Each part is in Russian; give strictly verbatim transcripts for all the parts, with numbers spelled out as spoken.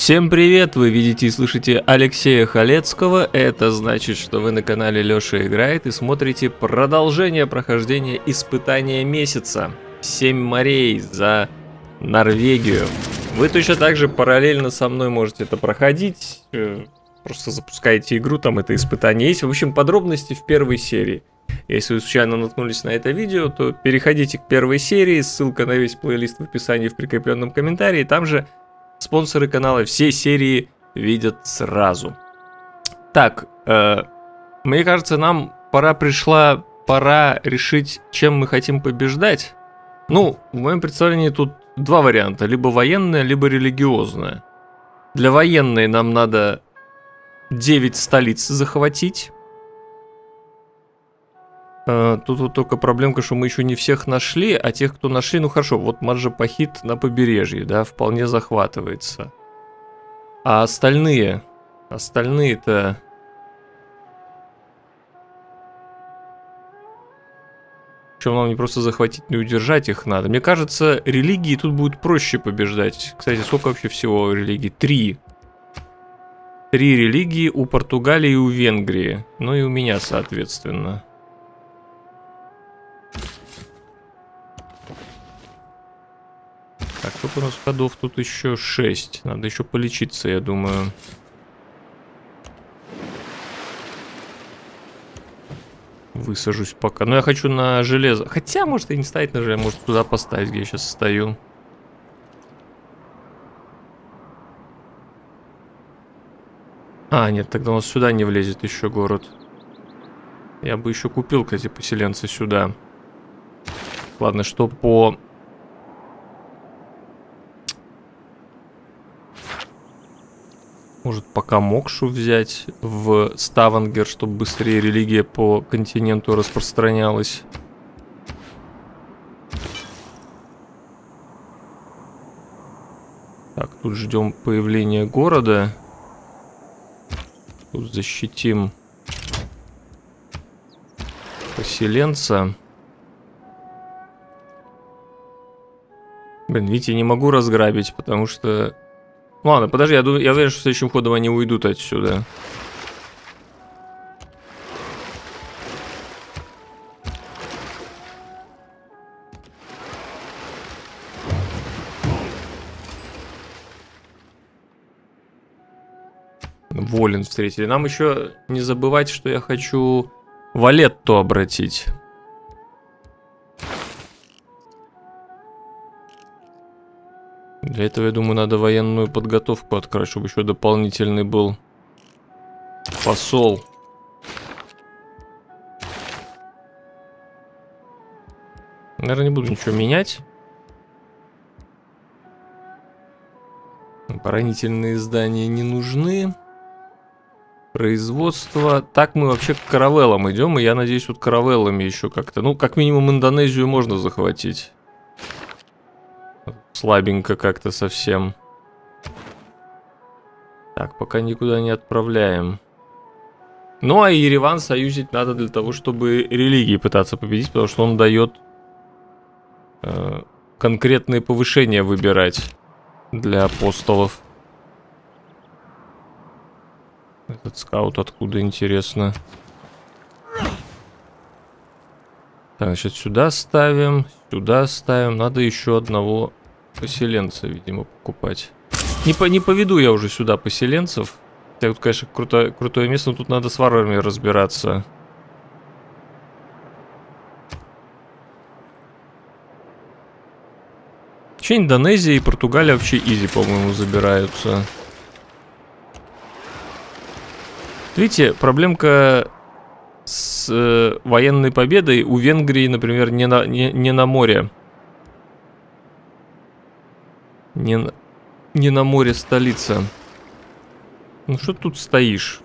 Всем привет! Вы видите и слышите Алексея Халецкого. Это значит, что вы на канале Лёша Играет и смотрите продолжение прохождения испытания месяца. Семь морей за Норвегию. Вы точно так же параллельно со мной можете это проходить. Просто запускаете игру, там это испытание есть. В общем, подробности в первой серии. Если вы случайно наткнулись на это видео, то переходите к первой серии. Ссылка на весь плейлист в описании в прикрепленном комментарии. Там же спонсоры канала все серии видят сразу. Так, э, мне кажется, нам пора пришла пора решить, чем мы хотим побеждать. Ну, в моем представлении тут два варианта. Либо военная, либо религиозная. Для военной нам надо девять столиц захватить. Э, тут вот только проблемка, что мы еще не всех нашли, а тех, кто нашли, ну хорошо, вот Маджапахит на побережье, да, вполне захватывается. А остальные, остальные-то... Причем нам не просто захватить, но и удержать их надо. Мне кажется, религии тут будет проще побеждать. Кстати, сколько вообще всего религий? Три. Три религии у Португалии и у Венгрии. Ну и у меня, соответственно. Так, сколько у нас ходов? Тут еще шесть. Надо еще полечиться, я думаю. Высажусь пока. Но я хочу на железо. Хотя, может и не ставить на железо. Может туда поставить, где я сейчас стою. А, нет, тогда у нас сюда не влезет еще город. Я бы еще купил, кстати, поселенца сюда. Ладно, что по... Может, пока Мокшу взять в Ставангер, чтобы быстрее религия по континенту распространялась. Так, тут ждем появления города. Тут защитим поселенца. Блин, видите, не могу разграбить, потому что... Ладно, подожди, я, думаю, я уверен, что следующим ходом они уйдут отсюда. Волин встретили. Нам еще не забывать, что я хочу Валетту обратить. Для этого, я думаю, надо военную подготовку открыть, чтобы еще дополнительный был посол. Наверное, не буду ничего менять. Оборонительные здания не нужны. Производство. Так мы вообще к каравеллам идем, и я надеюсь, вот каравеллами еще как-то. Ну, как минимум, Индонезию можно захватить. Слабенько как-то совсем. Так, пока никуда не отправляем. Ну, а Ереван союзить надо для того, чтобы религии пытаться победить, потому что он дает э, конкретные повышения выбирать для апостолов. Этот скаут откуда, интересно? Так, значит, сюда ставим, сюда ставим. Надо еще одного поселенца, видимо, покупать. Не, по, не поведу я уже сюда поселенцев. Так, тут, конечно, круто, крутое место, но тут надо с варварами разбираться. Вообще Индонезия и Португалия вообще изи, по-моему, забираются. Видите, проблемка с э, военной победой у Венгрии, например, не на, не, не на море. Не на, не на море столица. Ну что тут стоишь?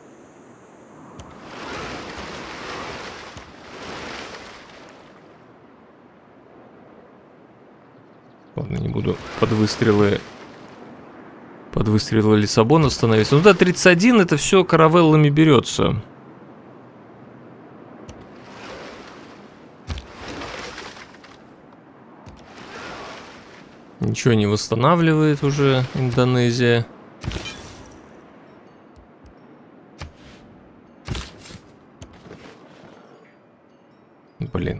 Ладно, не буду под выстрелы... Под выстрелы Лиссабона становиться. Ну да, тридцать один это все каравеллами берется. Ничего не восстанавливает уже Индонезия. Блин.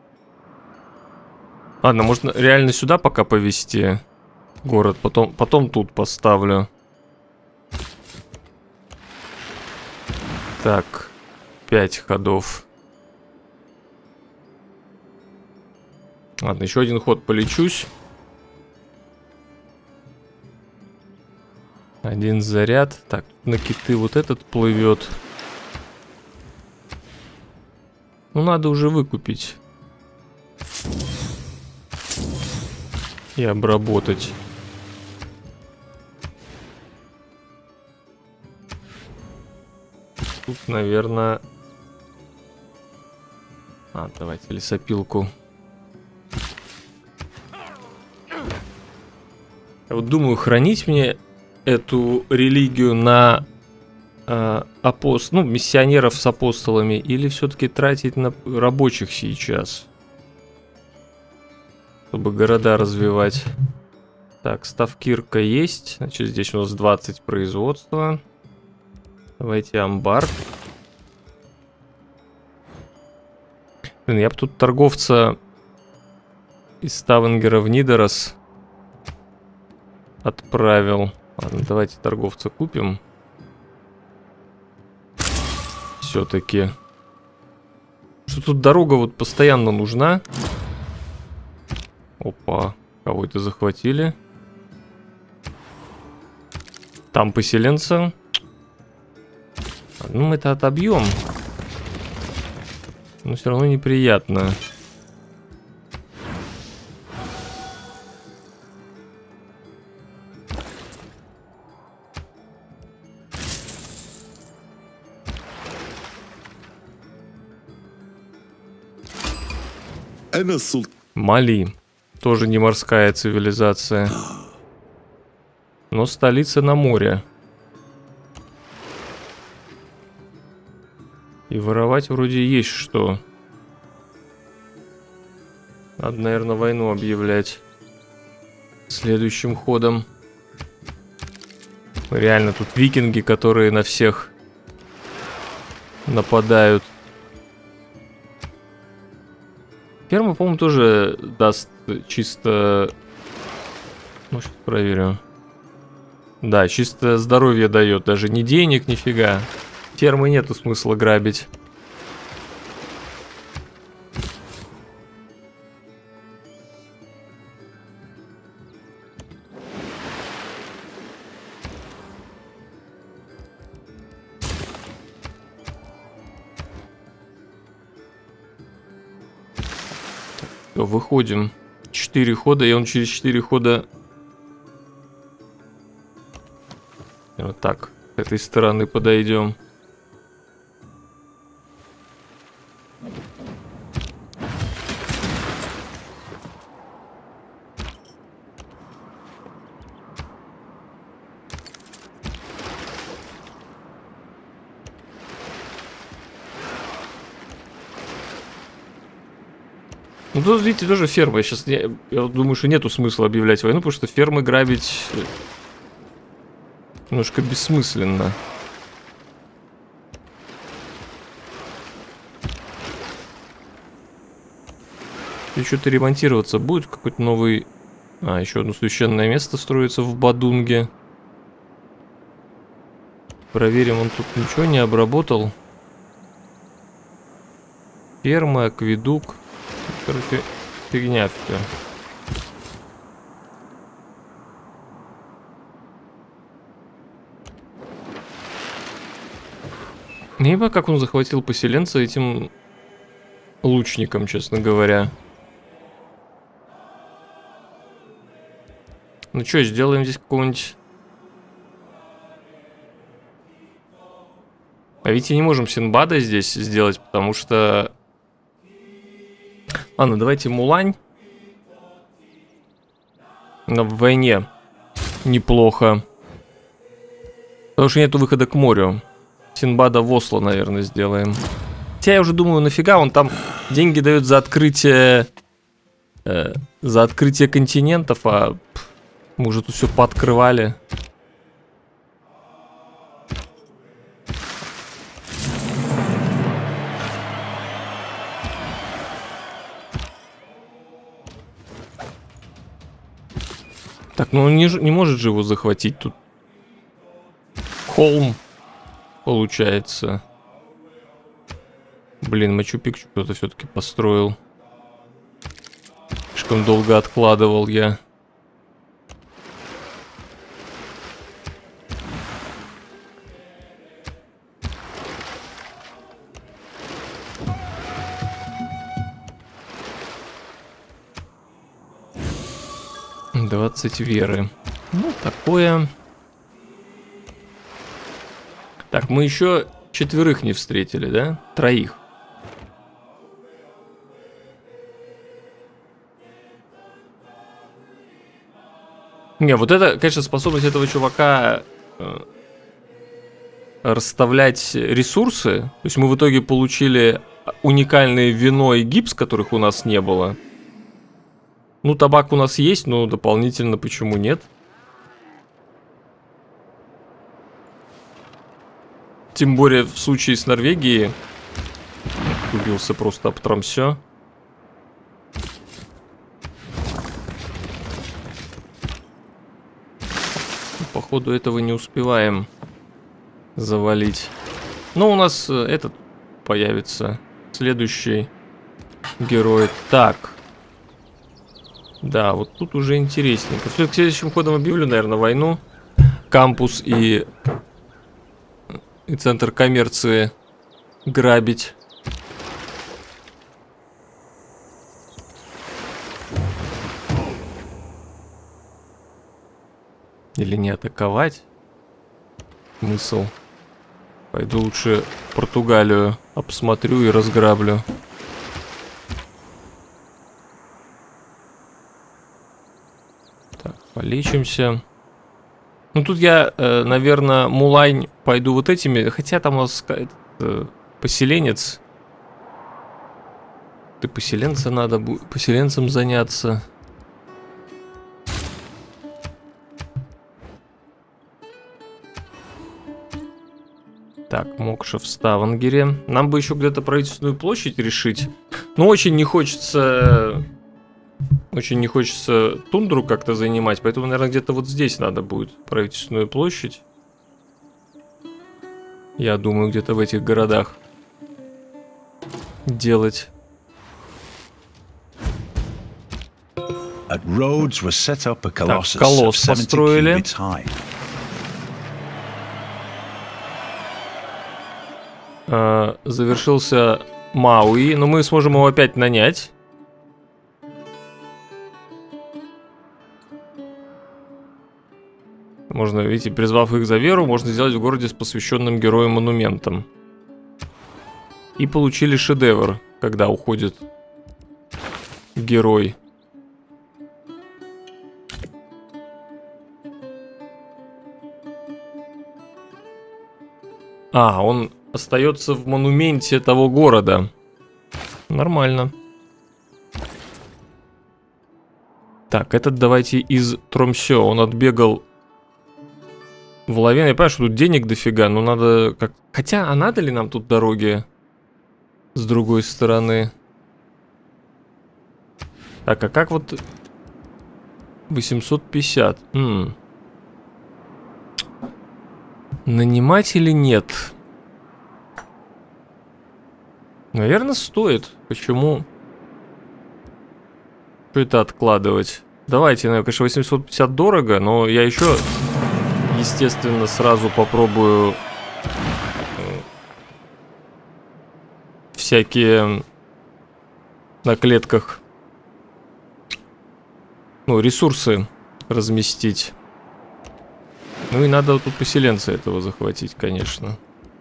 Ладно, можно реально сюда пока повезти город, потом, потом тут поставлю. Так, пять ходов. Ладно, еще один ход полечусь. Один заряд. Так, на киты вот этот плывет. Ну, надо уже выкупить. И обработать. Тут, наверное... А, давайте лесопилку. Я вот думаю, хранить мне эту религию на э, апост... ну, миссионеров с апостолами, или все-таки тратить на рабочих сейчас, чтобы города развивать. Так, ставкирка есть. Значит, здесь у нас двадцать производства. Давайте амбар. Блин, я бы тут торговца из Ставангера в Нидорос отправил. Ладно, давайте торговца купим. Все-таки. Что тут дорога вот постоянно нужна. Опа, кого-то захватили. Там поселенцы. Ну, мы это отобьем. Но все равно неприятно. Мали. Тоже не морская цивилизация. Но столица на море. И воровать вроде есть что. Надо, наверное, войну объявлять следующим ходом. Реально тут викинги, которые на всех нападают. Ферма, по-моему, тоже даст чисто... Ну, сейчас проверю. Да, чисто здоровье дает. Даже не денег, нифига. Фермы нету смысла грабить. Все, выходим. Четыре хода, и он через четыре хода... Вот так, с этой стороны подойдем. Ну тут, видите, тоже ферма. Я сейчас я, я думаю, что нету смысла объявлять войну, потому что фермы грабить немножко бессмысленно. И что-то ремонтироваться будет, какой-то новый... А, еще одно священное место строится в Бадунге. Проверим, он тут ничего не обработал. Ферма, акведук. Короче, фигня все. Ибо как он захватил поселенца этим лучником, честно говоря. Ну что, сделаем здесь какого-нибудь... А ведь и не можем Синбада здесь сделать, потому что... Ладно, давайте Мулань. Но в войне неплохо. Потому что нету выхода к морю. Синбада в Осло, наверное, сделаем. Хотя я уже думаю, нафига он там деньги дает за открытие... Э, за открытие континентов, а... Пф, мы уже тут все пооткрывали. Так, ну он не, не может же его захватить тут. Холм, получается. Блин, Мачу-Пикчу кто-то все-таки построил. Слишком долго откладывал я. двадцать веры. Ну, такое. Так, мы еще четверых не встретили, да? Троих. Не, вот это, конечно, способность этого чувака э, расставлять ресурсы. То есть мы в итоге получили уникальное вино и гипс, которых у нас не было. Ну, табак у нас есть, но дополнительно почему нет? Тем более в случае с Норвегией. Убился просто об трамсё. Походу этого не успеваем завалить. Но у нас этот появится. Следующий герой. Так. Да, вот тут уже интересненько. К следующим ходом объявлю, наверное, войну. Кампус и, и центр коммерции грабить. Или не атаковать? Смысл? Пойду лучше Португалию обсмотрю и разграблю. Так, полечимся. Ну тут я, э, наверное, Мулань пойду вот этими. Хотя там у нас э, поселенец. Ты поселенца надо будет поселенцем заняться. Так, Мокша в Ставангере. Нам бы еще где-то правительственную площадь решить. Но очень не хочется... Очень не хочется тундру как-то занимать. Поэтому, наверное, где-то вот здесь надо будет правительственную площадь. Я думаю, где-то в этих городах делать. Так, колосс построили. Uh, завершился Мауи, но мы сможем его опять нанять. Можно, видите, призвав их за веру, можно сделать в городе с посвященным героем монументом. И получили шедевр, когда уходит герой. А, он остается в монументе того города. Нормально. Так, этот давайте из Тромсё. Он отбегал в лавину. Я понимаю, что тут денег дофига, но надо как... Хотя, а надо ли нам тут дороги с другой стороны? Так, а как вот... восемьсот пятьдесят. М-м. Нанимать или нет? Наверное, стоит. Почему? Что это откладывать? Давайте, наверное, конечно, восемьсот пятьдесят дорого, но я еще, естественно, сразу попробую всякие на клетках, ну, ресурсы разместить. Ну и надо тут поселенца этого захватить, конечно.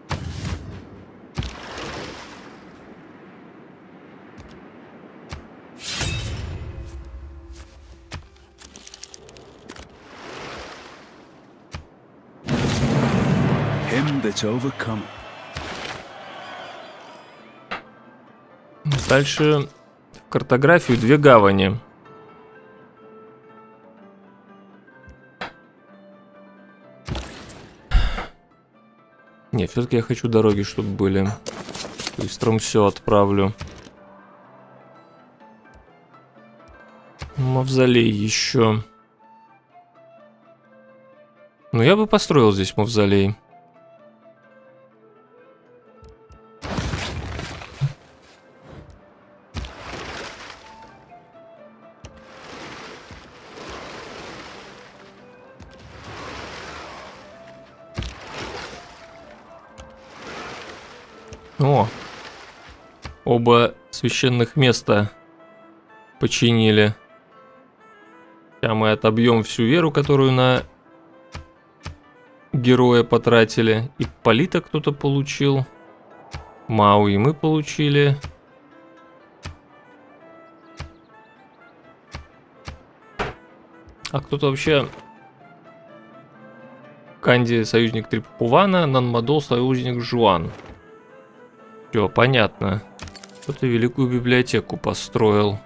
Дальше в картографию две гавани. Нет, все-таки я хочу дороги, чтобы были. То есть Тромсё отправлю. Мавзолей еще. Ну, я бы построил здесь мавзолей. О, оба священных места починили. Сейчас мы отобьем всю веру, которую на героя потратили. И Полита кто-то получил. Мауи мы получили. А кто-то вообще... Канди союзник Трипувана, Нанмадол союзник Жуан. Все, понятно. Кто-то великую библиотеку построил.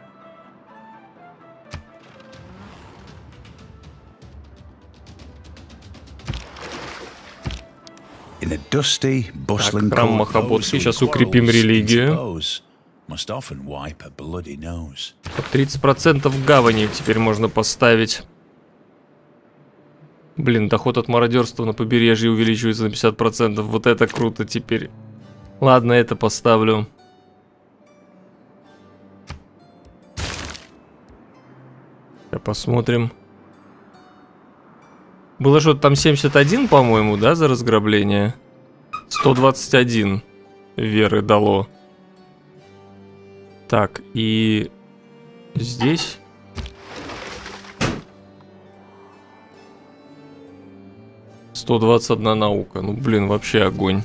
Так, храм Махабодхи. Сейчас укрепим религию. тридцать процентов гавани теперь можно поставить. Блин, доход от мародерства на побережье увеличивается на пятьдесят процентов. Вот это круто теперь. Ладно, это поставлю. Сейчас посмотрим. Было что-то там семьдесят один, по-моему, да, за разграбление? сто двадцать один веры дало. Так, и здесь... сто двадцать одна наука. Ну, блин, вообще огонь.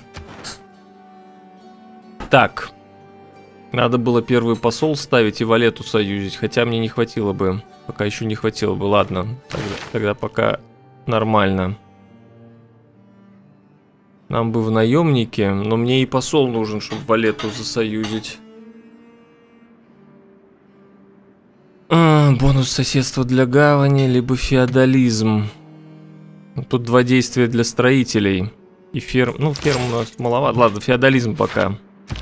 Так. Надо было первый посол ставить и Валету союзить. Хотя мне не хватило бы. Пока еще не хватило бы. Ладно. Тогда, тогда пока нормально. Нам бы в наемнике. Но мне и посол нужен, чтобы Валету засоюзить. А, бонус соседства для гавани, либо феодализм. Тут два действия для строителей. И ферм... Ну, ферм у нас маловато. Ладно, феодализм пока.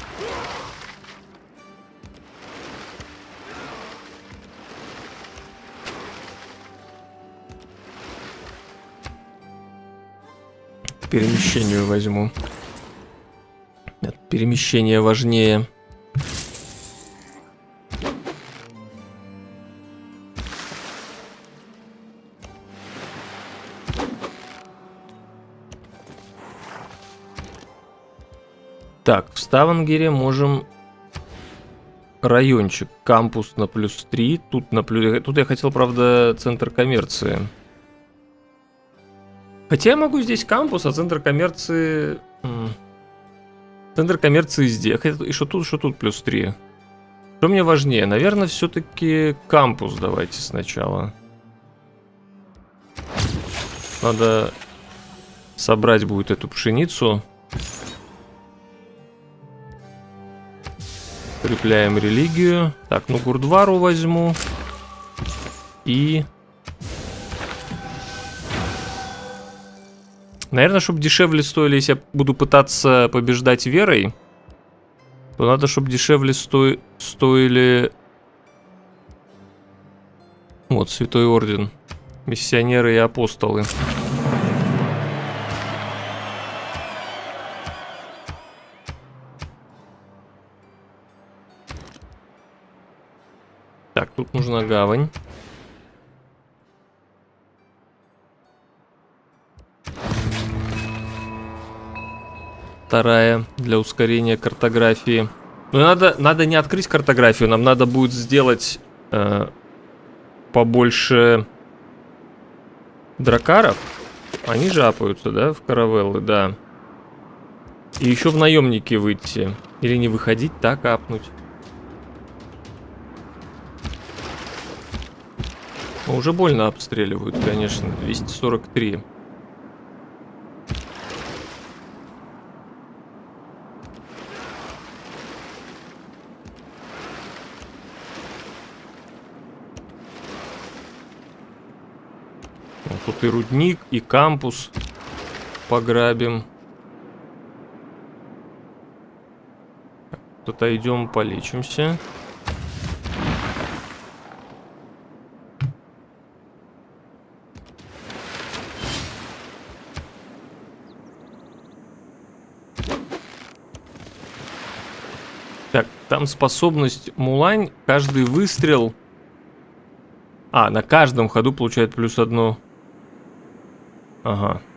Перемещению возьму. Нет, перемещение важнее. Так, в Ставангере можем райончик, кампус на плюс три, тут на плюс... Тут я хотел, правда, центр коммерции. Хотя я могу здесь кампус, а центр коммерции... Центр коммерции здесь. И что тут, что тут плюс три. Что мне важнее? Наверное, все-таки кампус давайте сначала. Надо собрать будет эту пшеницу. Укрепляем религию. Так, ну Гурдвару возьму. И... Наверное, чтобы дешевле стоили, если я буду пытаться побеждать верой, то надо, чтобы дешевле сто... стоили... Вот, Святой Орден. Миссионеры и апостолы. Так, тут нужна гавань. Вторая для ускорения картографии. Но надо, надо не открыть картографию, нам надо будет сделать э, побольше дракаров. Они жапаются, да, в каравеллы, да. И еще в наемники выйти. Или не выходить, так апнуть. Но уже больно обстреливают, конечно. двести сорок три. Тут и рудник, и кампус пограбим. Тут идем полечимся. Так, там способность Мулань. Каждый выстрел... А, на каждом ходу получает плюс одну. Ага.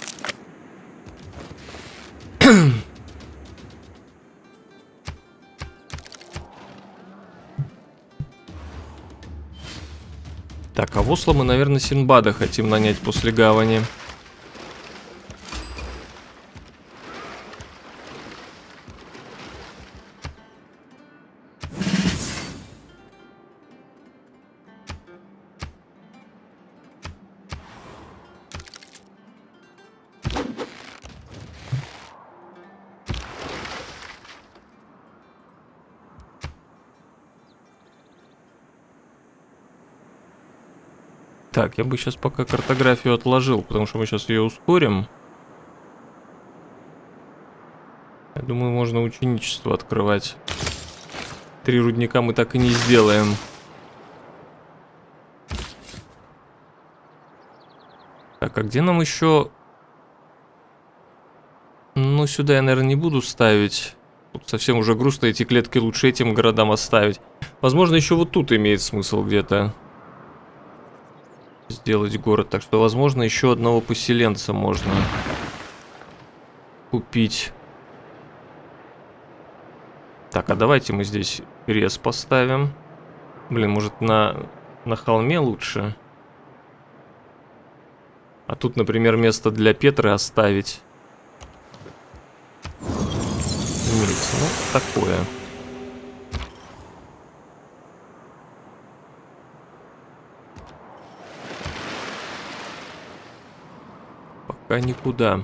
Так, а в Осло мы, наверное, Синбада хотим нанять после гавани. Так, я бы сейчас пока картографию отложил, потому что мы сейчас ее ускорим. Я думаю, можно ученичество открывать. Три рудника мы так и не сделаем. Так, а где нам еще... Ну, сюда я, наверное, не буду ставить. Тут совсем уже грустно, эти клетки лучше этим городам оставить. Возможно, еще вот тут имеет смысл где-то сделать город. Так что, возможно, еще одного поселенца можно купить. Так, а давайте мы здесь рез поставим. Блин, может, на, на холме лучше? А тут, например, место для Петры оставить. Имеется, ну, такое. Пока никуда.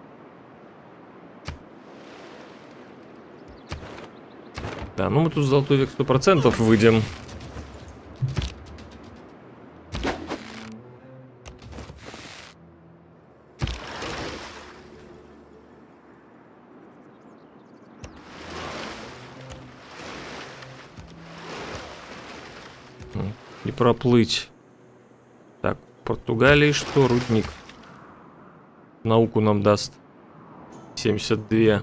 Да, ну мы тут золотой век сто процентов выйдем. Не проплыть. Так, в Португалии что? Рудник. Науку нам даст. семьдесят два.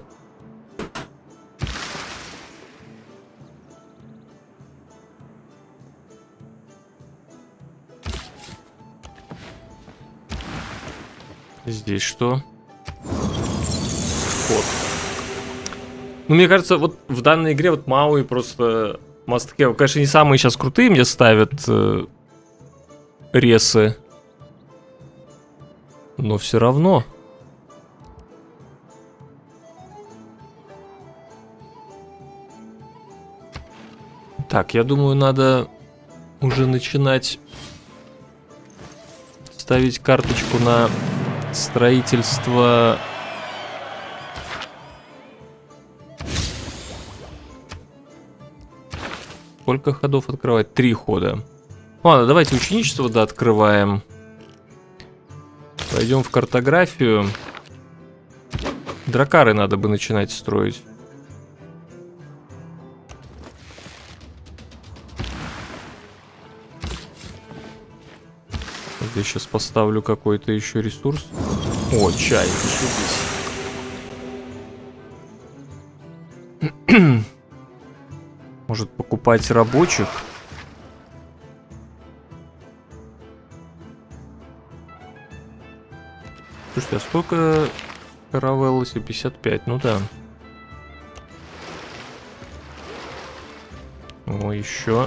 Здесь что? Ход. Ну, мне кажется, вот в данной игре вот Мауи просто must have. Конечно, не самые сейчас крутые мне ставят э, ресы. Но все равно. Так, я думаю, надо уже начинать ставить карточку на строительство. Сколько ходов открывать? Три хода. Ладно, давайте ученичество, да, открываем. Пойдем в картографию. Дракары надо бы начинать строить. Я сейчас поставлю какой-то еще ресурс. О, чай. Может покупать рабочих? Слушайте, а сколько каравеллоси? пятьдесят пять, ну да. О, еще.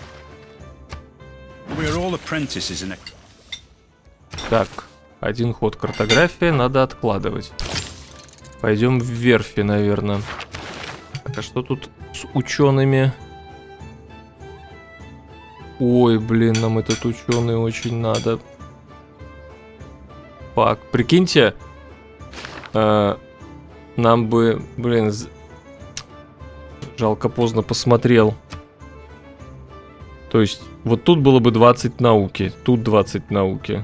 Так, один ход картография надо откладывать. Пойдем в верфи, наверное. Так, а что тут с учеными? Ой, блин, нам этот ученый очень надо. Фак, прикиньте, э, нам бы, блин, жалко, поздно посмотрел. То есть, вот тут было бы двадцать науки, тут двадцать науки.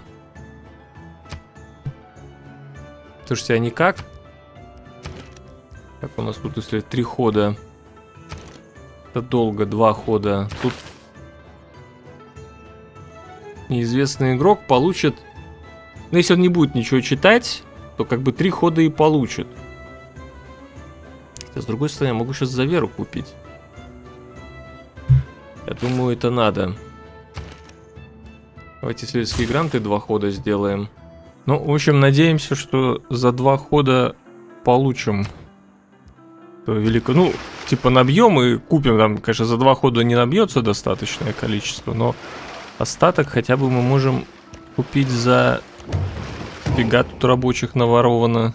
Слушайте, а никак? Как у нас тут, если три хода? Это долго, два хода. Тут неизвестный игрок получит... Ну, если он не будет ничего читать, то как бы три хода и получит. С другой стороны, я могу сейчас за веру купить. Я думаю, это надо. Давайте исследовательские гранты два хода сделаем. Ну, в общем, надеемся, что за два хода получим велико. Ну, типа набьем и купим. Там, конечно, за два хода не набьется достаточное количество, но остаток хотя бы мы можем купить за... Фига тут рабочих наворовано.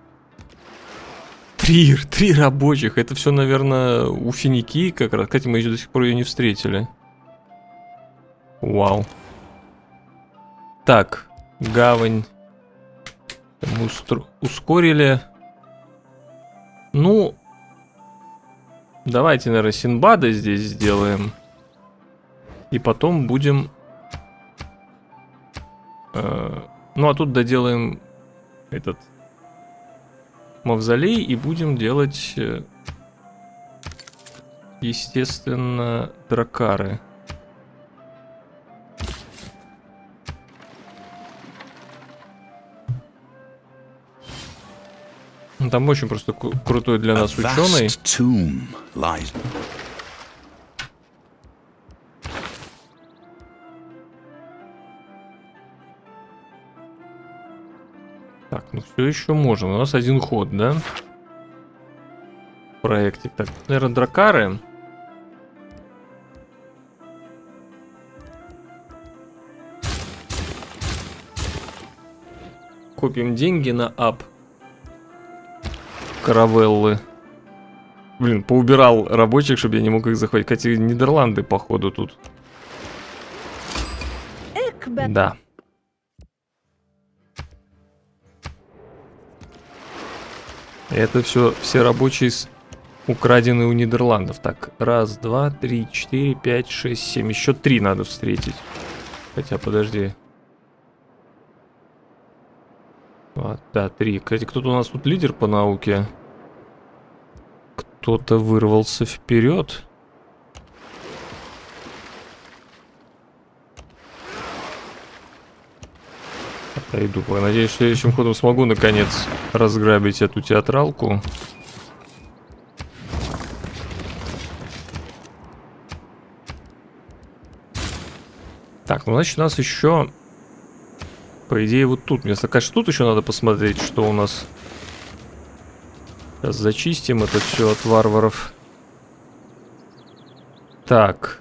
Три, три рабочих. Это все, наверное, у Финики как раз. Кстати, мы еще до сих пор ее не встретили. Вау. Так, гавань. Мы устро... ускорили. Ну, давайте, наверное, Синбада здесь сделаем. И потом будем... Э, ну, а тут доделаем этот мавзолей и будем делать, естественно, дракары. Там очень просто крутой для нас ученый. Так, ну все еще можем. У нас один ход, да? В проекте. Так, наверное, дракары. Копим деньги на ап. Каравеллы. Блин, поубирал рабочих, чтобы я не мог их захватить. Хотя Нидерланды, походу, тут. Да. Это все, все рабочие с... украдены у Нидерландов. Так, раз, два, три, четыре, пять, шесть, семь. Еще три надо встретить. Хотя, подожди. А, да, три. Кстати, кто-то у нас тут лидер по науке. Кто-то вырвался вперед. Отойду. Надеюсь, что следующим ходом смогу наконец разграбить эту театралку. Так, ну значит у нас еще... По идее, вот тут место. Конечно, тут еще надо посмотреть, что у нас. Сейчас зачистим это все от варваров. Так.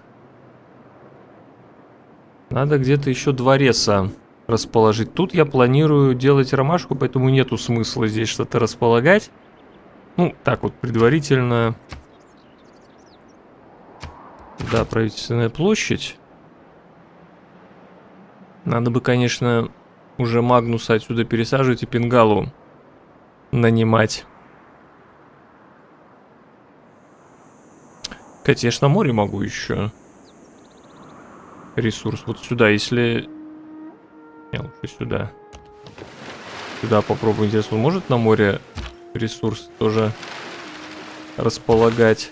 Надо где-то еще двореса расположить. Тут я планирую делать ромашку, поэтому нету смысла здесь что-то располагать. Ну, так вот, предварительно. Да, правительственная площадь. Надо бы, конечно... уже Магнуса отсюда пересаживать и Пингалу нанимать. Конечно, на море могу еще. Ресурс. Вот сюда, если... Не, лучше сюда. Сюда попробую. Интересно, он может на море ресурс тоже располагать?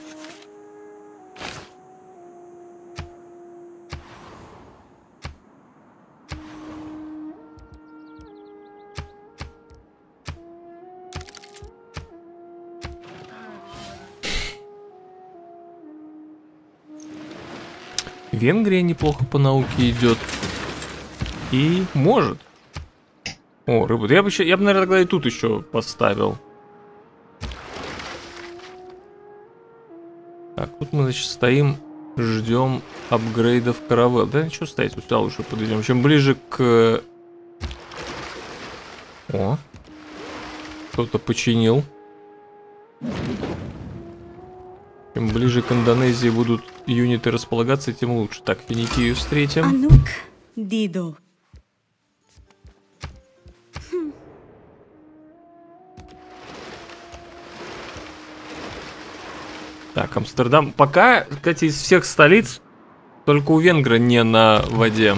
Венгрия неплохо по науке идет. И может. О, рыбу. Я бы, еще, я бы, наверное, тогда и тут еще поставил. Так, тут мы, значит, стоим, ждем апгрейдов каравелл. Да, ничего стоять, сюда лучше подойдем. Чем ближе к... О, кто-то починил. Чем ближе к Индонезии будут юниты располагаться, тем лучше. Так, Финикию встретим. Анук Дидо. Так, Амстердам. Пока, кстати, из всех столиц только у Венгра не на воде.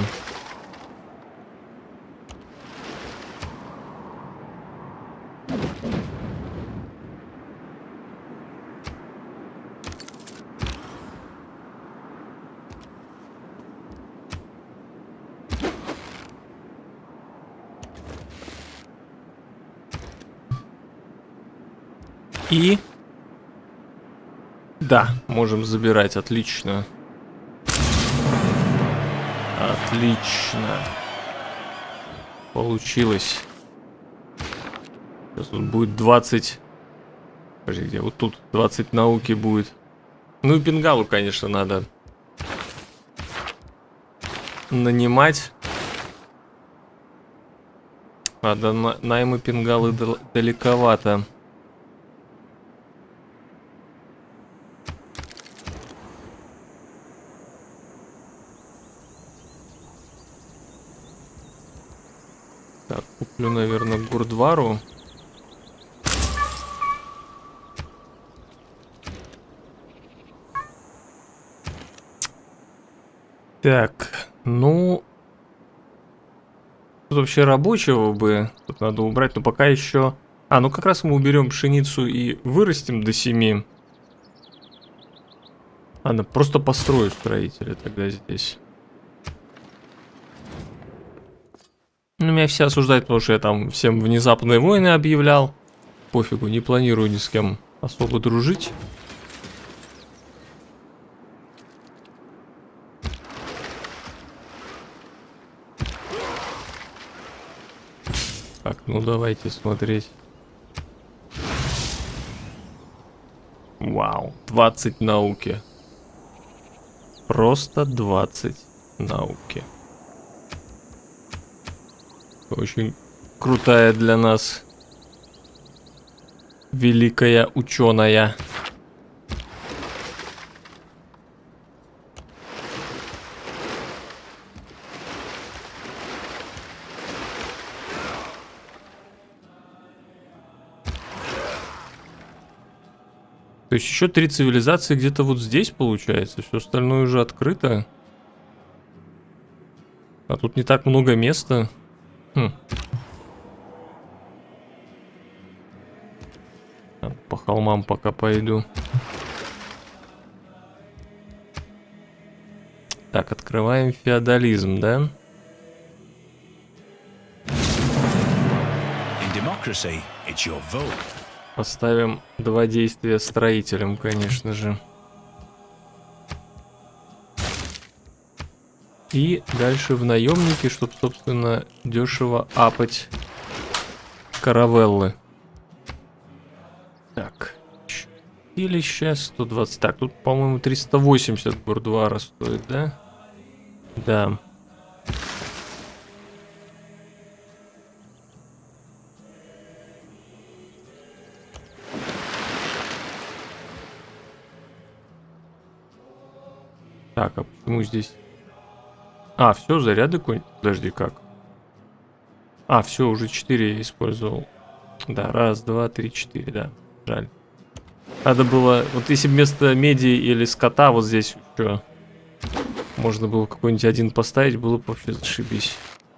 И Да, можем забирать, отлично. Отлично. Получилось. Сейчас тут будет двадцать. Подожди, где? Вот тут двадцать науки будет. Ну и пингалу, конечно, надо нанимать. А до на найма пингалы дал далековато. Так, куплю, наверное, Гурдвару. Так, ну... Тут вообще рабочего бы тут надо убрать, но пока еще... А, ну как раз мы уберем пшеницу и вырастим до семи. Ладно, просто построю строителя тогда здесь. Ну, меня все осуждают, потому что я там всем внезапные войны объявлял. Пофигу, не планирую ни с кем особо дружить. Так, ну давайте смотреть. Вау, двадцать науки. Просто двадцать науки. Очень крутая для нас великая ученая. То есть еще три цивилизации где-то вот здесь получается. Все остальное уже открыто. А тут не так много места. Хм. По холмам пока пойду. Так, открываем феодализм, да? Поставим два действия строителям, конечно же. И дальше в наемники, чтобы, собственно, дешево апать каравеллы. Так. Или сейчас сто двадцать. Так, тут, по-моему, триста восемьдесят бурдвара стоит, да? Да. Так, а почему здесь... А, все, заряды кончились. Подожди, как? А, все, уже четыре я использовал. Да, раз, два, три, четыре, да. Жаль. Надо было... Вот если вместо меди или скота вот здесь еще можно было какой-нибудь один поставить, было бы вообще зашибись.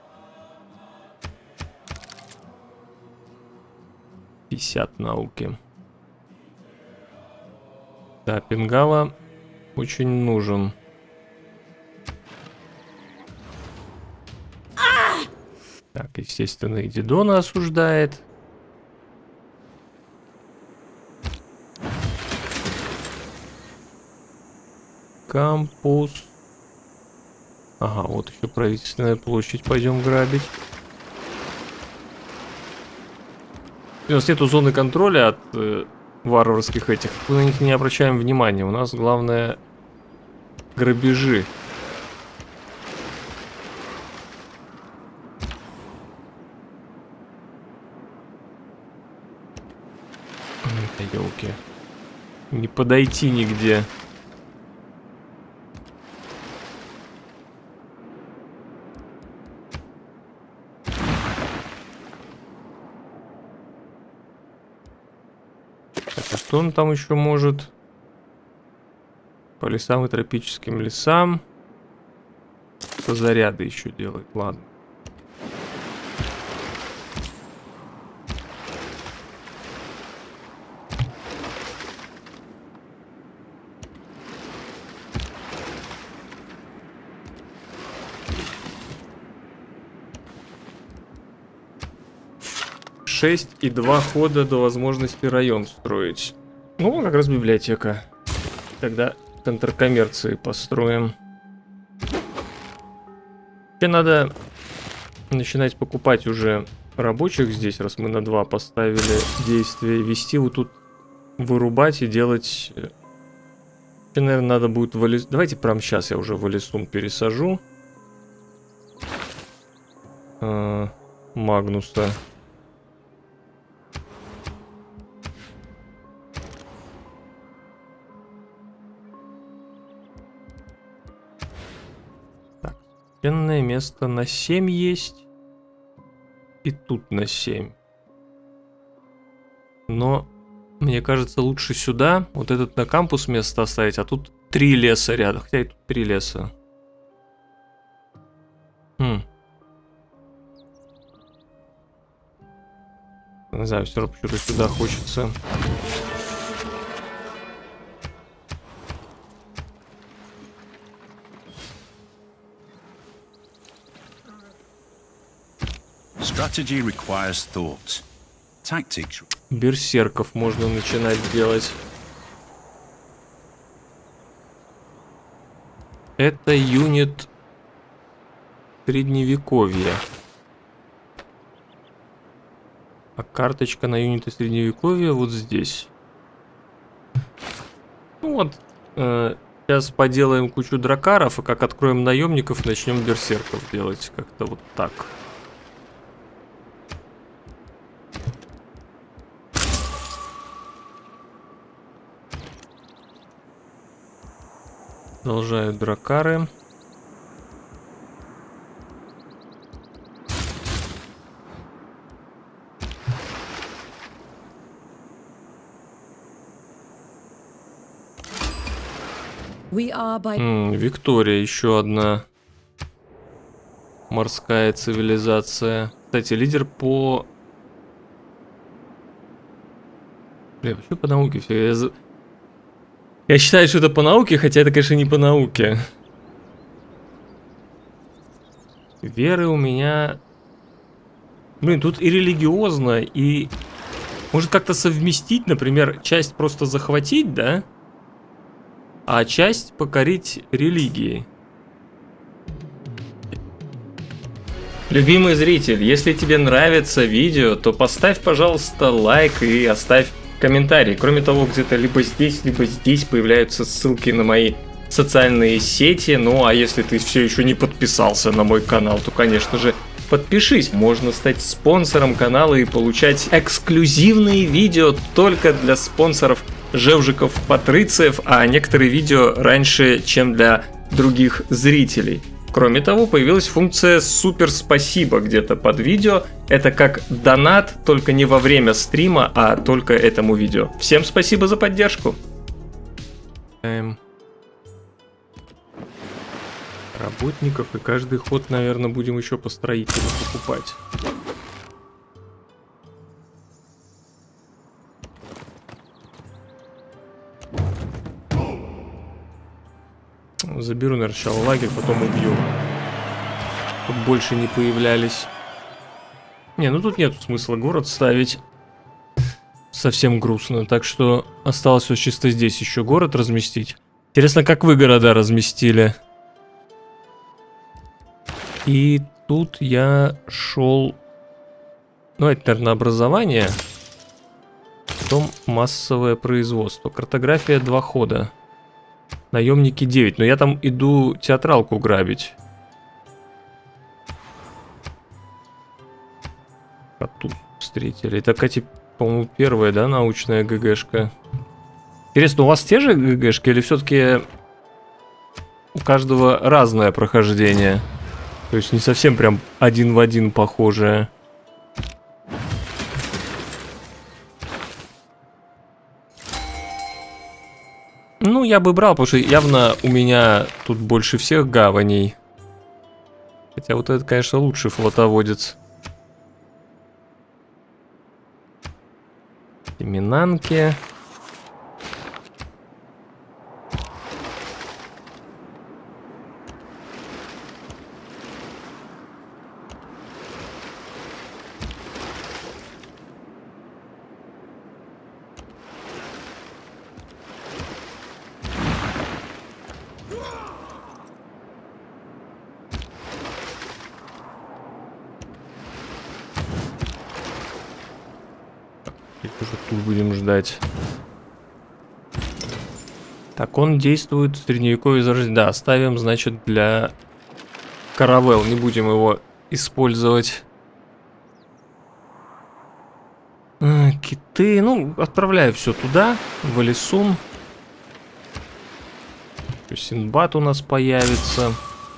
пятьдесят науки. Да, пингала очень нужен. Так, естественно, и Дидона осуждает. Кампус. Ага, вот еще правительственная площадь пойдем грабить. У нас нету зоны контроля от э, варварских этих. Мы на них не обращаем внимания. У нас главное грабежи. Елки. Не подойти нигде. Так, а что он там еще может? По лесам и тропическим лесам. По заряды еще делает, ладно. шесть и два хода до возможности район строить. Ну, как раз библиотека. Тогда контркоммерции построим. Вообще надо начинать покупать уже рабочих здесь, раз мы на два поставили действие. Вести вот тут, вырубать и делать... Вообще, наверное, надо будет валис... Давайте прямо сейчас я уже валисун пересажу. А, Магнуса. Так, священное место на семь есть. И тут на семь. Но мне кажется, лучше сюда вот этот на кампус место оставить, а тут три леса рядом. Хотя и тут три леса. Хм. Не знаю, все равно почему-то сюда хочется. Strategy requires thought. Tactics. Берсерков можно начинать делать. Это юнит средневековья. А карточка на юниты средневековья вот здесь. Ну вот, э, сейчас поделаем кучу дракаров, и как откроем наемников, начнем берсерков делать. Как-то вот так. Продолжают дракары. We are by... М, Виктория, еще одна морская цивилизация. Кстати, лидер по... Бля, почему по науке все? Я, за... Я считаю, что это по науке, хотя это, конечно, не по науке. Веры у меня... Блин, тут и религиозно, и... Может как-то совместить, например, часть просто захватить, да? А часть покорить религией. Любимый зритель, если тебе нравится видео, то поставь, пожалуйста, лайк и оставь комментарий. Кроме того, где-то либо здесь, либо здесь появляются ссылки на мои социальные сети. Ну а если ты все еще не подписался на мой канал, то, конечно же, подпишись. Можно стать спонсором канала и получать эксклюзивные видео только для спонсоров Жевжиков Патрициев, а некоторые видео раньше, чем для других зрителей. Кроме того, появилась функция «Супер спасибо» где-то под видео. Это как донат, только не во время стрима, а только этому видео. Всем спасибо за поддержку. Эм... Работников, и каждый ход, наверное, будем еще по строителю покупать. Заберу, наверное, сначала лагерь, потом убью. Чтобы больше не появлялись. Не, ну тут нет смысла город ставить. Совсем грустно. Так что осталось вот чисто здесь еще город разместить. Интересно, как вы города разместили. И тут я шел... Ну, это, наверное, образование. Потом массовое производство. Картография два хода. Наемники девять. Но я там иду театралку грабить. А тут встретили. Это, Катя, по-моему, первая, да, научная ГГшка. Интересно, у вас те же ГГшки или все-таки у каждого разное прохождение? То есть не совсем прям один в один похожее. Ну, я бы брал, потому что явно у меня тут больше всех гаваней. Хотя вот этот, конечно, лучший флотоводец. Минанки. Или уже тут будем ждать. Так, он действует в средневековье зарождения. Да, оставим, значит, для каравелл. Не будем его использовать. А, киты. Ну, отправляю все туда. В Алисун. Синдбад у нас появится.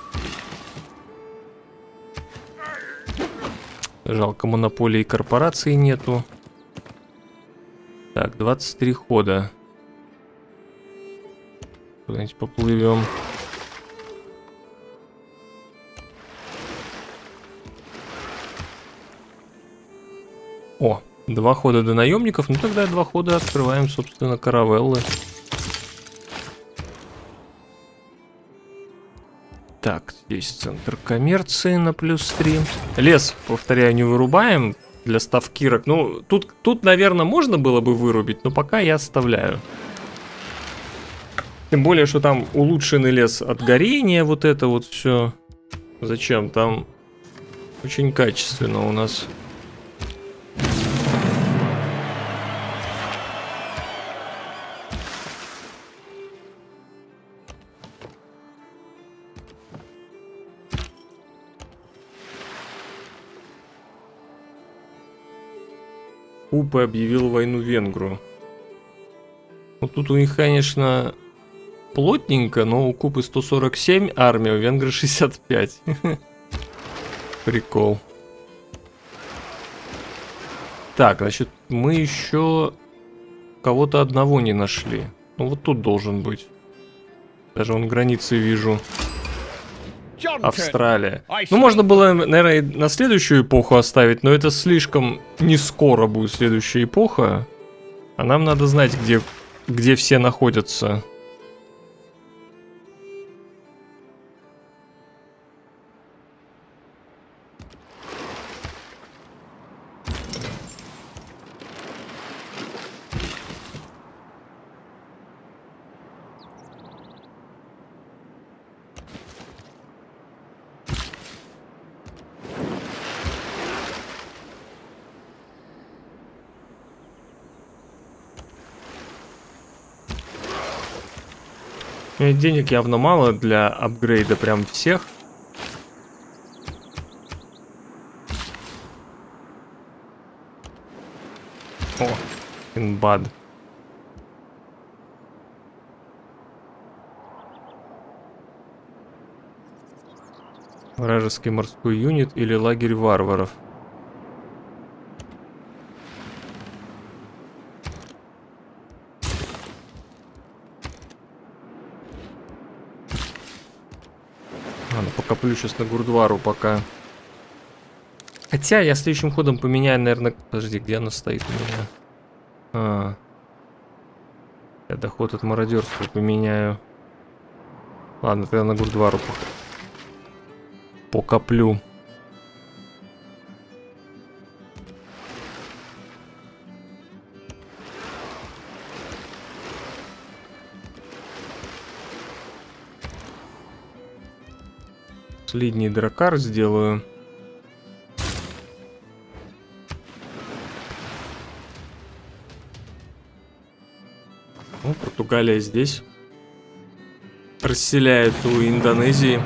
Жалко, монополии корпорации нету. Так, двадцать три хода. Куда-нибудь поплывем. О, два хода до наемников. Ну тогда два хода открываем, собственно, каравеллы. Так, здесь центр коммерции на плюс три. Лес, повторяю, не вырубаем для ставкирок. Ну, тут, тут, наверное, можно было бы вырубить, но пока я оставляю. Тем более, что там улучшенный лес от горения, вот это вот все. Зачем? Там очень качественно у нас. Купы объявил войну Венгру. Ну, тут у них, конечно, плотненько, но у Купы сто сорок семь армия, у Венгры шестьдесят пять. Прикол. Так, значит, мы еще кого-то одного не нашли. Ну, вот тут должен быть. Даже вон границы вижу. Австралия. Ну, можно было, наверное, на следующую эпоху оставить, но это слишком не скоро будет следующая эпоха. А нам надо знать, где, где все находятся. Денег явно мало для апгрейда прям всех. О, Синдбад. Вражеский морской юнит или лагерь варваров. Коплю сейчас на Гурдвару пока. Хотя я следующим ходом поменяю, наверное... Подожди, где она стоит у меня? А. Я доход от мародерства поменяю. Ладно, тогда на Гурдвару покоплю. Последний дракар сделаю. О, Португалия здесь. Расселяет у Индонезии.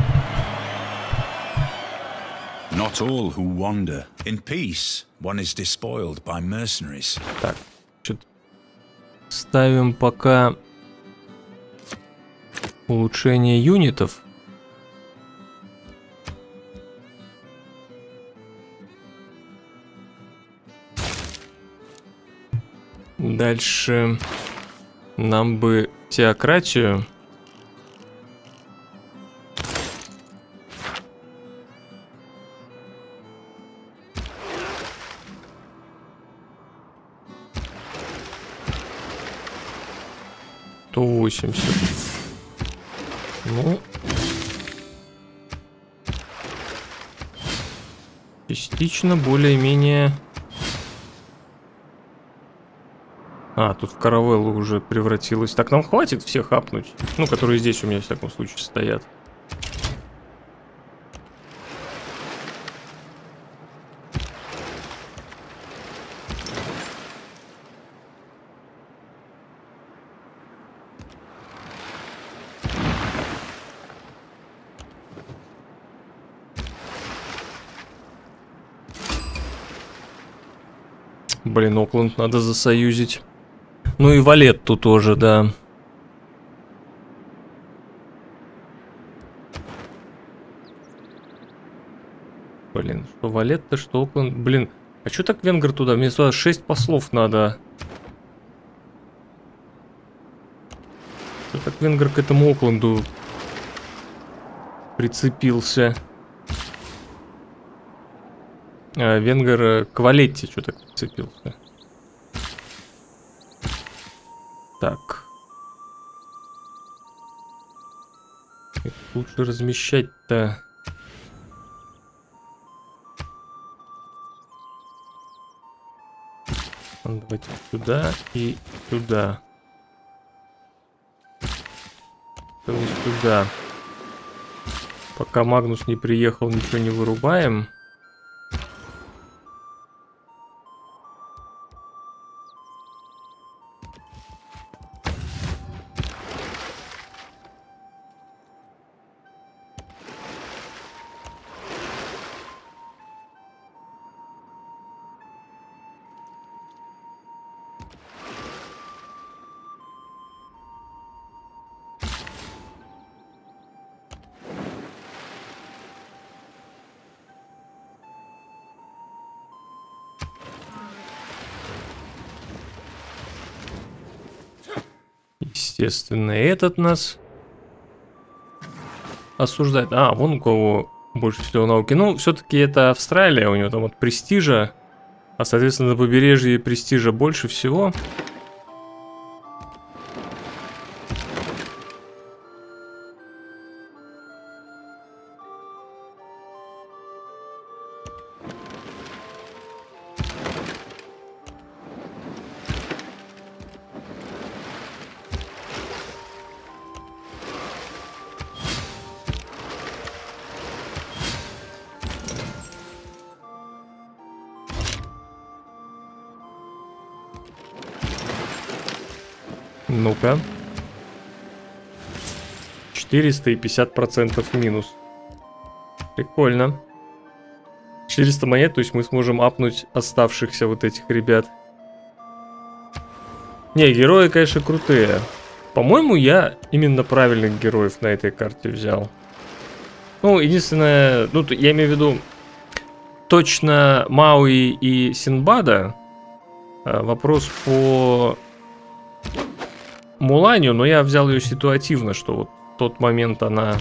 Not all who wander in peace. One is despoiled by mercenaries. Так, что-то ставим пока улучшение юнитов. Дальше нам бы теократию. сто восемьдесят. Ну, частично более-менее. А, тут в каравеллу уже превратилось. Так, нам хватит всех апнуть. Ну, которые здесь у меня, в всяком случае, стоят. Блин, Окленд надо засоюзить. Ну и Валетту тоже, да. Блин, что Валетта, что Окленд. Блин, а что так Венгр туда? Мне сюда шесть послов надо. Что так Венгр к этому Окленду прицепился? А, Венгер к Валетте что-то прицепился. Так. Как лучше размещать-то? Давайте сюда и сюда. То есть сюда. Пока Магнус не приехал, ничего не вырубаем. Естественно, этот нас осуждает. А, вон у кого больше всего науки. Ну, все-таки это Австралия, у него там от престижа. А, соответственно, на побережье престижа больше всего. Ну-ка. четыреста и пятьдесят процентов минус. Прикольно. четыреста монет, то есть мы сможем апнуть оставшихся вот этих ребят. Не, герои, конечно, крутые. По-моему, я именно правильных героев на этой карте взял. Ну, единственное, ну, я имею в виду точно Мауи и Синбада. Вопрос по Муланию, но я взял ее ситуативно, что вот в тот момент она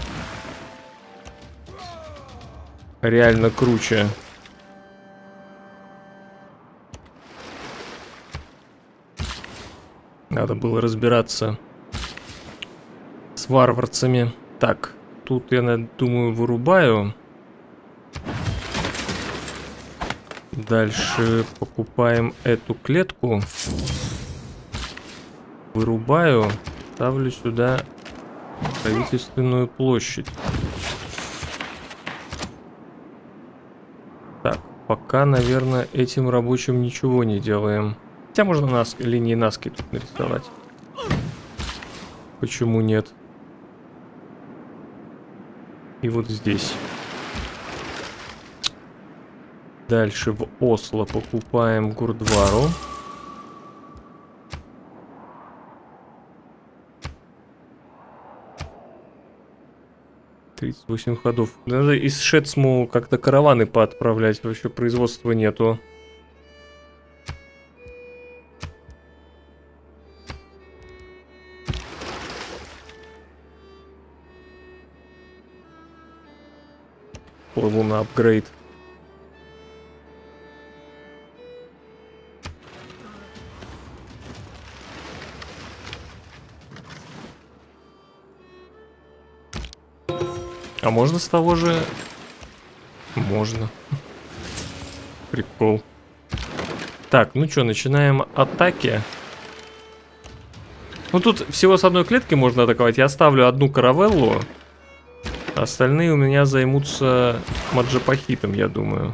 реально круче. Надо было разбираться с варварцами. Так, тут я, думаю, вырубаю. Дальше покупаем эту клетку. Вырубаю, ставлю сюда правительственную площадь. Так, пока, наверное, этим рабочим ничего не делаем. Хотя можно нас, линии Наски тут нарисовать. Почему нет? И вот здесь. Дальше в Осло покупаем Гурдвару. тридцать восемь ходов. Надо из Шецму как-то караваны поотправлять. Вообще производства нету. Плыву на апгрейд. А можно с того же? Можно. Прикол. Так, ну что, начинаем атаки. Ну тут всего с одной клетки можно атаковать. Я оставлю одну каравеллу. Остальные у меня займутся маджапахитом, я думаю.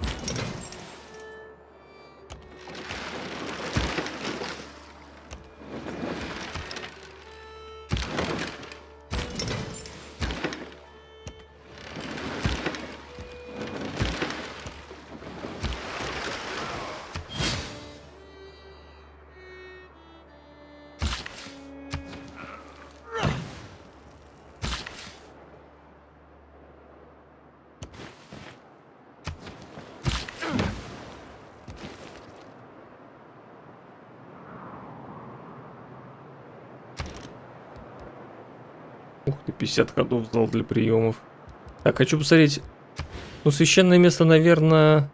ты, пятьдесят ходов зал для приемов. Так, хочу посмотреть. Ну, священное место, наверное,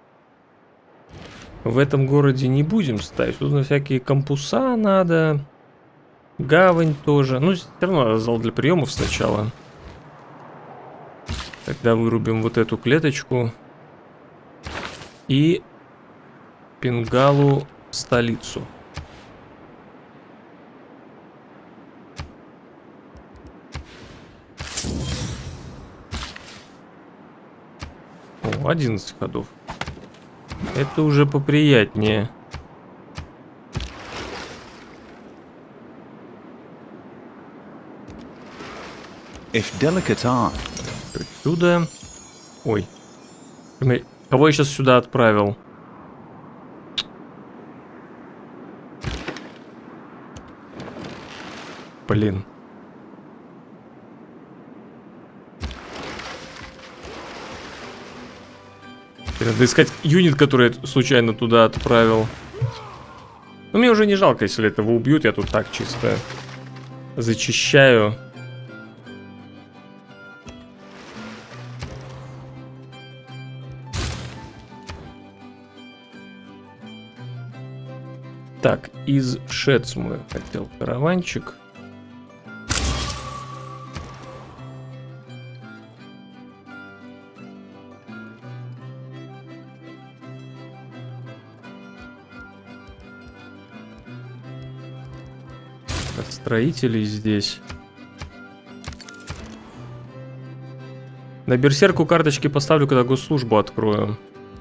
в этом городе не будем ставить. Тут на всякие кампуса надо. Гавань тоже. Ну, все равно зал для приемов сначала. Тогда вырубим вот эту клеточку. И Пингалу столицу. О, одиннадцать ходов. Это уже поприятнее. If delicate art. Сюда. Ой. Кого я сейчас сюда отправил? Блин. Надо искать юнит, который я случайно туда отправил. Но мне уже не жалко, если этого убьют. Я тут так чисто зачищаю. Так, из Шецмы хотел караванчик. Строителей здесь. На берсерку карточки поставлю, когда госслужбу открою.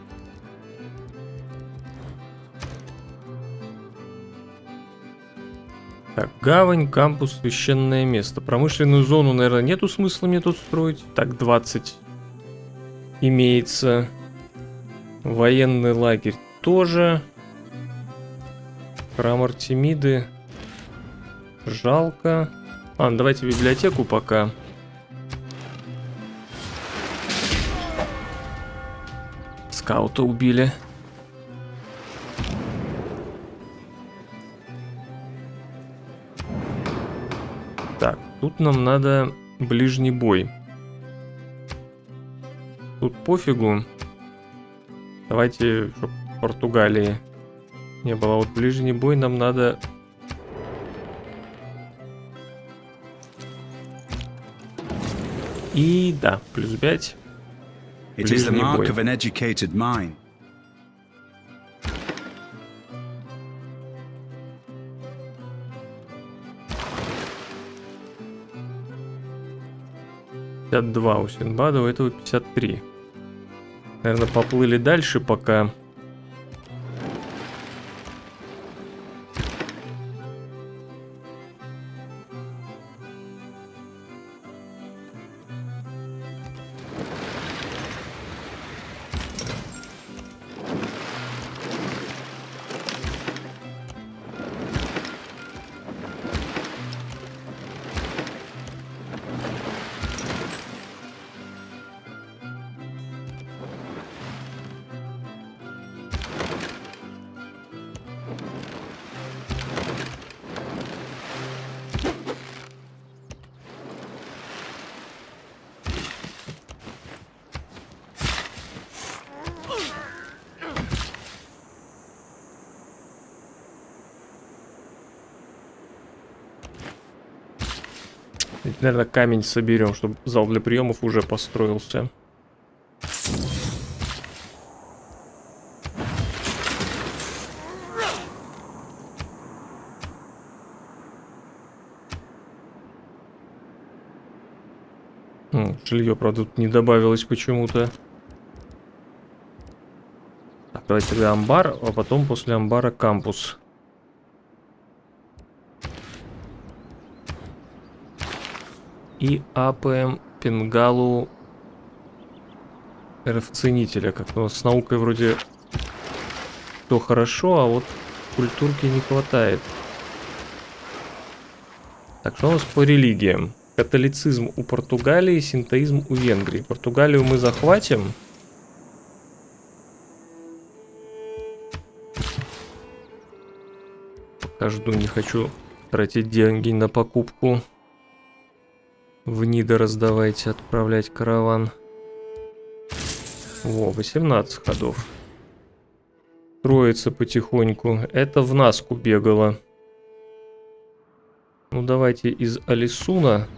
Так, гавань, кампус, священное место. Промышленную зону, наверное, нету смысла мне тут строить. Так, двадцать имеется. Военный лагерь тоже. Храм Артемиды. Жалко. А, давайте библиотеку пока. Скаута убили. Так, тут нам надо ближний бой. Тут пофигу. Давайте, чтобы Португалии не было. Вот ближний бой нам надо... И да, плюс пять. It is the mark of an educated mind. пятьдесят два у Синбада, у этого пятьдесят три. Наверное, поплыли дальше пока. Наверное, камень соберем, чтобы зал для приемов уже построился. Хм, жилье, правда, тут не добавилось почему-то. Так, давайте тогда амбар, а потом после амбара кампус. И апаем Пингалу РФ-ценителя. Как у нас с наукой вроде все хорошо, а вот культурки не хватает. Так, что у нас по религиям? Католицизм у Португалии, синтоизм у Венгрии. Португалию мы захватим. Пока жду, не хочу тратить деньги на покупку. В Нидорос давайте отправлять караван. Во, восемнадцать ходов. Строится потихоньку. Это в Наску бегало. Ну давайте из Алисуна.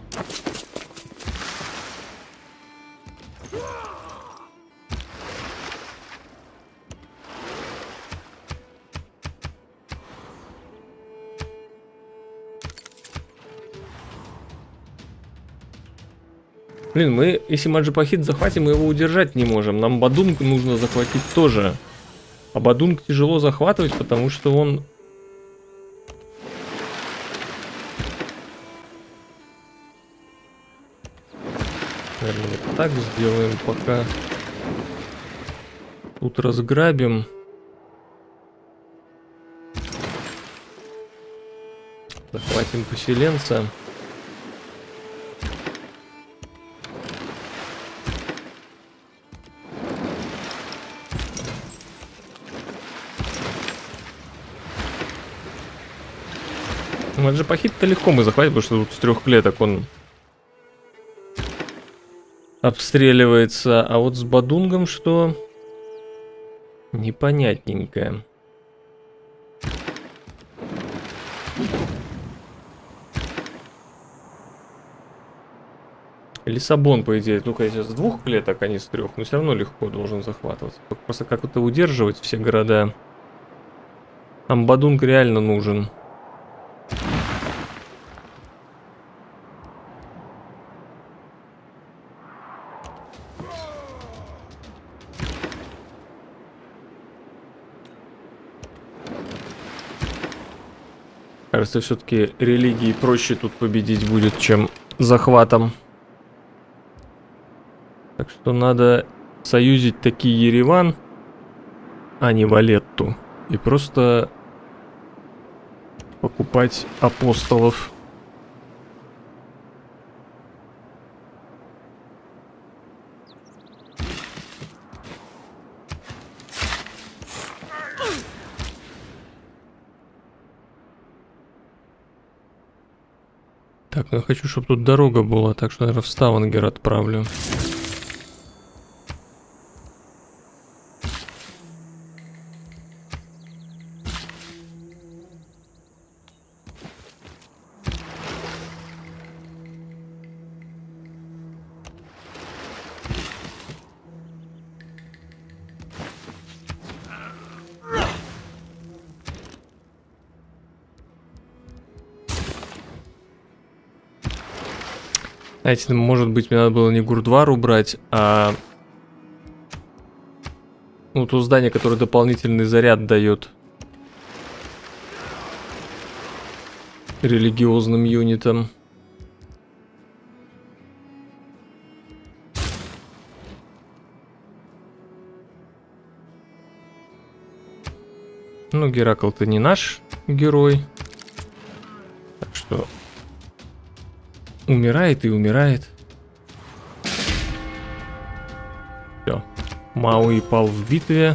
Блин, мы, если Маджипахит захватим, мы его удержать не можем. Нам Бадунг нужно захватить тоже. А Бадунг тяжело захватывать, потому что он... Наверное, вот так сделаем, пока тут разграбим. Захватим поселенца. Маджипахит-то легко мы захватим, потому что тут с трех клеток он обстреливается. А вот с Бадунгом что? Непонятненькое. Лиссабон, по идее, только сейчас с двух клеток, а не с трех, но все равно легко должен захватываться. Просто как-то удерживать все города. Там Бадунг реально нужен. Кажется, все-таки религии проще тут победить будет, чем захватом. Так что надо союзить такие Ереван, а не Валетту. И просто покупать апостолов. Так, ну я хочу, чтобы тут дорога была, так что, наверное, в Ставангер отправлю. Знаете, может быть, мне надо было не Гурдвар убрать, а... Ну, то здание, которое дополнительный заряд дает религиозным юнитам. Ну, Геракл-то не наш герой. Так что... Умирает и умирает. Все. Мауи пал в битве.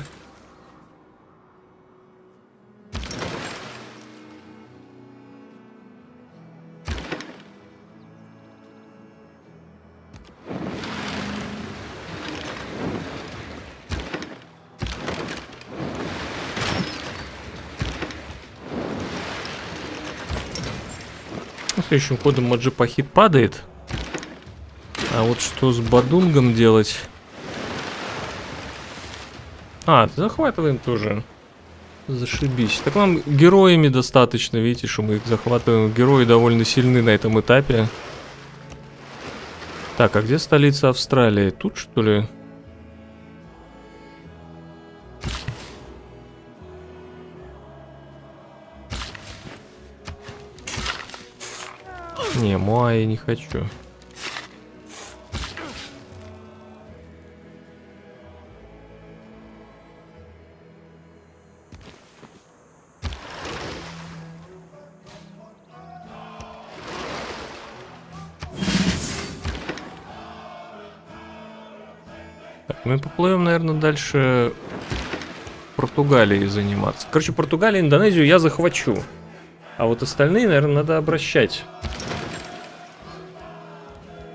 Следующим ходом Маджипахит падает. А вот что с Бадунгом делать? А, захватываем тоже. Зашибись. Так нам героями достаточно. Видите, что мы их захватываем. Герои довольно сильны на этом этапе. Так, а где столица Австралии? Тут, что ли? Не, Муай не хочу. Так, мы поплывем, наверное, дальше Португалией заниматься. Короче, Португалию, Индонезию я захвачу. А вот остальные, наверное, надо обращать.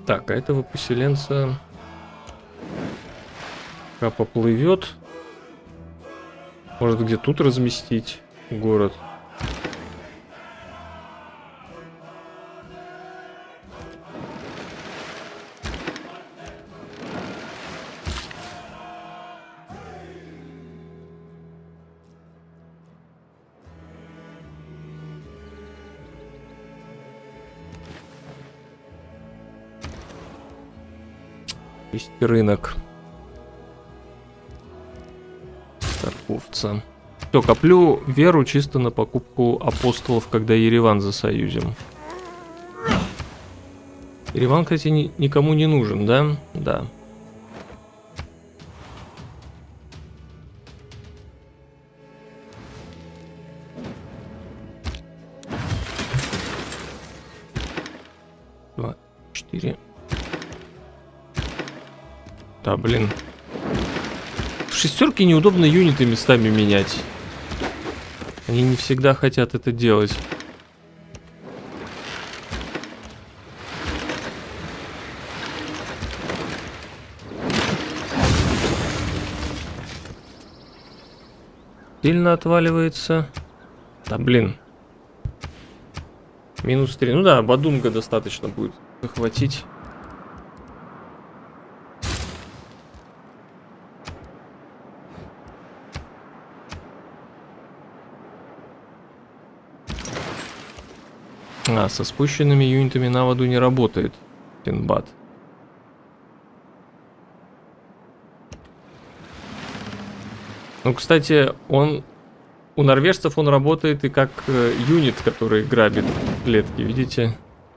Так, а этого поселенца пока поплывет. Может, где тут разместить город? Есть рынок торговца. Все, коплю веру чисто на покупку апостолов, когда Ереван засоюзим. Ереван, кстати, ни, никому не нужен, да? Да. Два, четыре. Да, блин. В шестерке неудобно юниты местами менять. Они не всегда хотят это делать. Сильно отваливается. Да, блин. Минус три. Ну да, Бадунга достаточно будет захватить. А, со спущенными юнитами на воду не работает Тинбад. Ну, кстати, он... У норвежцев он работает и как э, юнит, который грабит клетки, видите?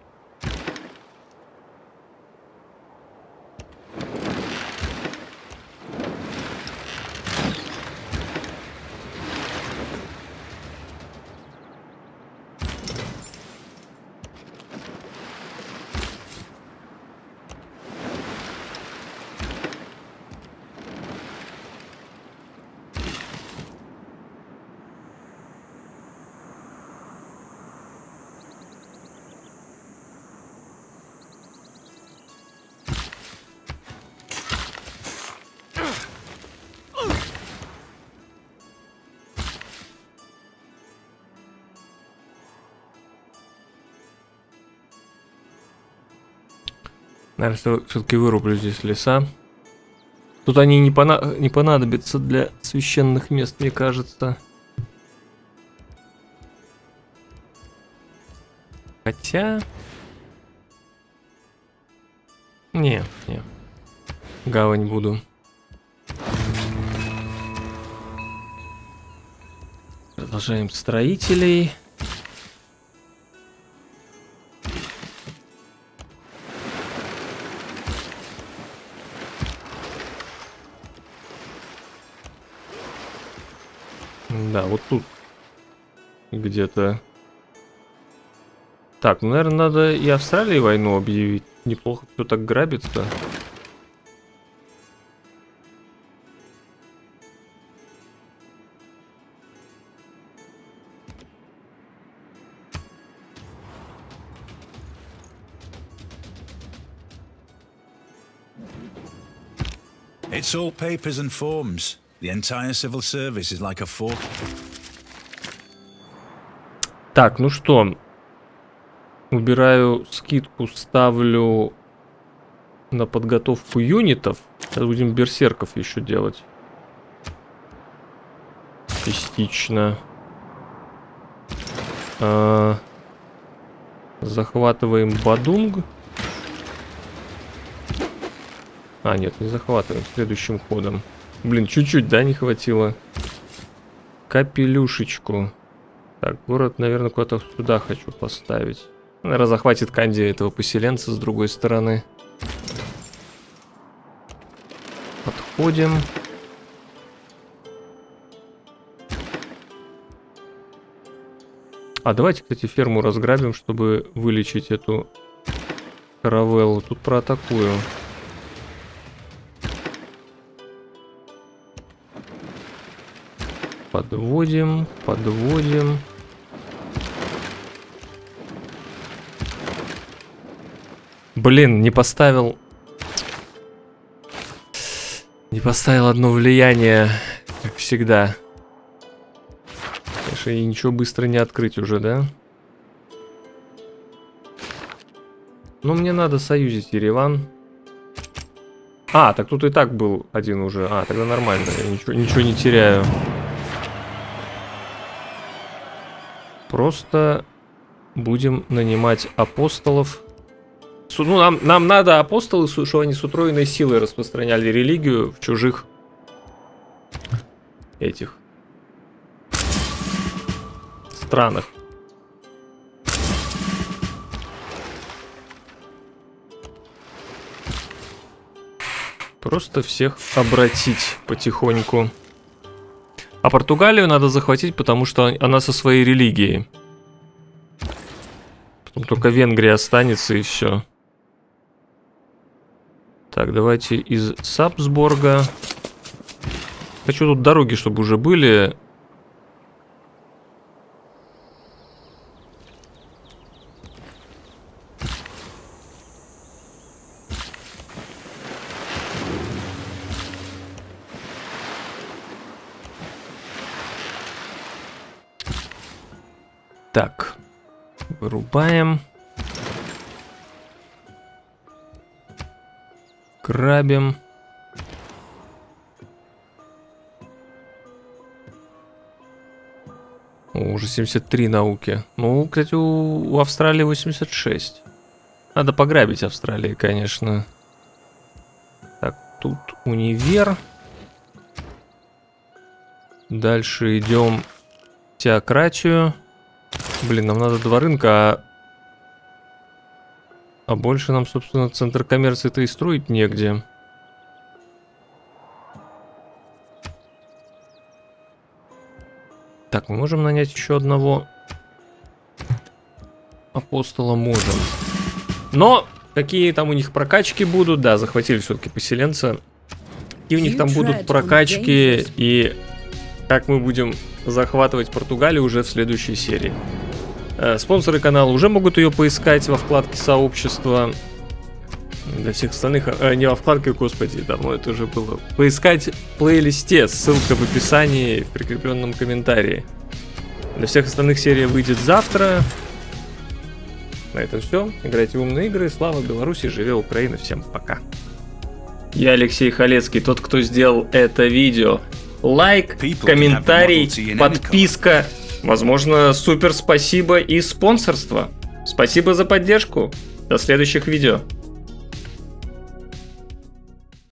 Наверное, все-таки вырублю здесь леса. Тут они не, пона не понадобятся для священных мест, мне кажется. Хотя... Не, не. Гавань буду. Продолжаем строителей. Да, вот тут где-то. Так, ну, наверное, надо и Австралии войну объявить. Неплохо, кто так грабит-то. It's all papers and forms. The entire civil service is like a fork. Так, ну что? Убираю скидку, ставлю на подготовку юнитов. Сейчас будем берсерков еще делать. Частично. А, захватываем Бадунг. А, нет, не захватываем. Следующим ходом. Блин, чуть-чуть, да, не хватило? Капелюшечку. Так, город, наверное, куда-то сюда хочу поставить. Наверное, захватит Канди этого поселенца с другой стороны. Подходим. А, давайте, кстати, ферму разграбим, чтобы вылечить эту каравеллу. Тут проатакую. Подводим, подводим. Блин, не поставил... Не поставил одно влияние, как всегда. Конечно, и ничего быстро не открыть уже, да? Ну, мне надо союзить Ереван. А, так тут и так был один уже. А, тогда нормально, я ничего, ничего не теряю. Просто будем нанимать апостолов. Ну, нам, нам надо апостолы, чтобы они с утроенной силой распространяли религию в чужих этих странах. Просто всех обратить потихоньку. А Португалию надо захватить, потому что она со своей религией. Потом только Венгрия останется и все. Так, давайте из Сабсборга. Хочу тут дороги, чтобы уже были. Так, вырубаем. Грабим. О, уже семьдесят три науки. Ну, кстати, у, у Австралии восемьдесят шесть. Надо пограбить Австралии, конечно. Так, тут универ. Дальше идем в теократию. Блин, нам надо два рынка, а... А больше нам, собственно, центр коммерции-то и строить негде. Так, мы можем нанять еще одного апостола? Можем. Но какие там у них прокачки будут? Да, захватили все-таки поселенца. И у них там будут прокачки, и как мы будем захватывать Португалию уже в следующей серии. Спонсоры канала уже могут ее поискать во вкладке сообщества. Для всех остальных, а, не во вкладке, господи, давно это уже было. Поискать в плейлисте, ссылка в описании, в прикрепленном комментарии. Для всех остальных серия выйдет завтра. На этом все. Играйте в умные игры. Слава Беларуси, живе Украина. Всем пока. Я Алексей Халецкий, тот, кто сделал это видео. Лайк, комментарий, подписка. Возможно, супер спасибо и спонсорство. Спасибо за поддержку. До следующих видео.